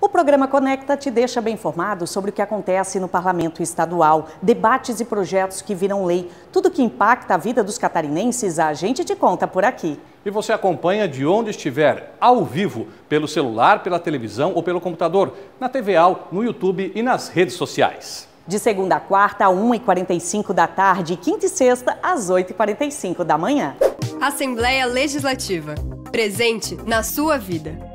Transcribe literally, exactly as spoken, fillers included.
programa Conecta te deixa bem informado sobre o que acontece no Parlamento Estadual, debates e projetos que viram lei. Tudo que impacta a vida dos catarinenses, a gente te conta por aqui. E você acompanha de onde estiver, ao vivo, pelo celular, pela televisão ou pelo computador, na T V A L, no YouTube e nas redes sociais. De segunda a quarta, às uma e quarenta e cinco da tarde, e quinta e sexta, às oito e quarenta e cinco da manhã. Assembleia Legislativa. Presente na sua vida.